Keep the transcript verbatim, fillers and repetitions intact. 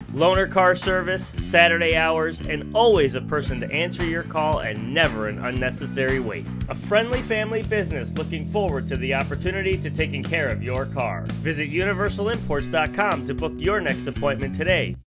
Loaner car service, Saturday hours, and always a person to answer your call and never an unnecessary wait. A friendly family business looking forward to the opportunity to taking care of your car. Visit universal imports dot com to book your next appointment today.